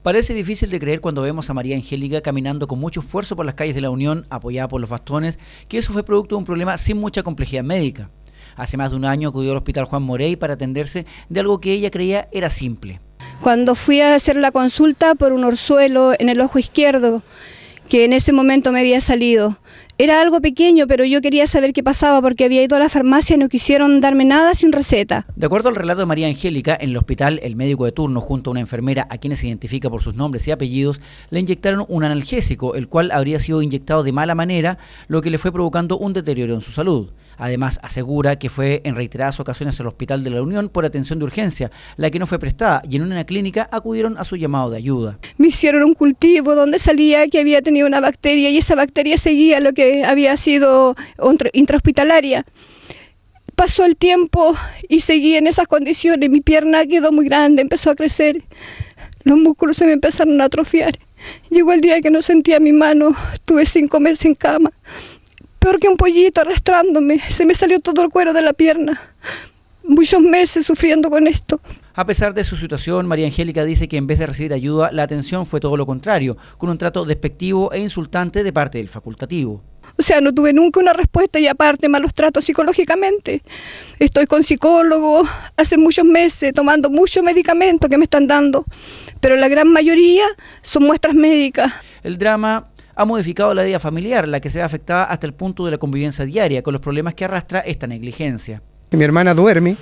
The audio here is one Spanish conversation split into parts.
Parece difícil de creer cuando vemos a María Angélica caminando con mucho esfuerzo por las calles de la Unión, apoyada por los bastones, que eso fue producto de un problema sin mucha complejidad médica. Hace más de un año acudió al Hospital Juan Morey para atenderse de algo que ella creía era simple. Cuando fui a hacer la consulta por un orzuelo en el ojo izquierdo, que en ese momento me había salido. Era algo pequeño, pero yo quería saber qué pasaba porque había ido a la farmacia y no quisieron darme nada sin receta. De acuerdo al relato de María Angélica, en el hospital el médico de turno junto a una enfermera a quienes se identifica por sus nombres y apellidos le inyectaron un analgésico, el cual habría sido inyectado de mala manera, lo que le fue provocando un deterioro en su salud. Además, asegura que fue en reiteradas ocasiones al Hospital de la Unión por atención de urgencia, la que no fue prestada, y en una clínica acudieron a su llamado de ayuda. Me hicieron un cultivo donde salía que había tenido una bacteria y esa bacteria seguía lo que había sido intrahospitalaria. Pasó el tiempo y seguí en esas condiciones, mi pierna quedó muy grande, empezó a crecer, los músculos se me empezaron a atrofiar. Llegó el día que no sentía mi mano, estuve 5 meses en cama. Peor que un pollito arrastrándome, se me salió todo el cuero de la pierna. Muchos meses sufriendo con esto. A pesar de su situación, María Angélica dice que en vez de recibir ayuda, la atención fue todo lo contrario, con un trato despectivo e insultante de parte del facultativo. O sea, no tuve nunca una respuesta y aparte malos tratos psicológicamente. Estoy con psicólogo hace muchos meses, tomando muchos medicamentos que me están dando, pero la gran mayoría son muestras médicas. El drama ha modificado la vida familiar, la que se ve afectada hasta el punto de la convivencia diaria, con los problemas que arrastra esta negligencia. Mi hermana duerme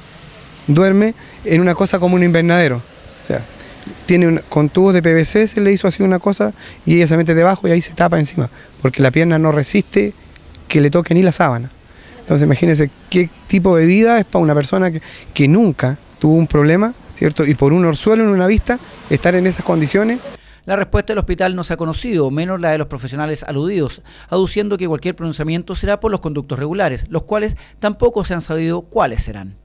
en una cosa como un invernadero, o sea, con tubos de PVC se le hizo así una cosa y ella se mete debajo y ahí se tapa encima, porque la pierna no resiste que le toque ni la sábana. Entonces imagínense qué tipo de vida es para una persona que nunca tuvo un problema, ¿cierto? Y por un orzuelo en una vista, estar en esas condiciones. La respuesta del hospital no se ha conocido, menos la de los profesionales aludidos, aduciendo que cualquier pronunciamiento será por los conductos regulares, los cuales tampoco se han sabido cuáles serán.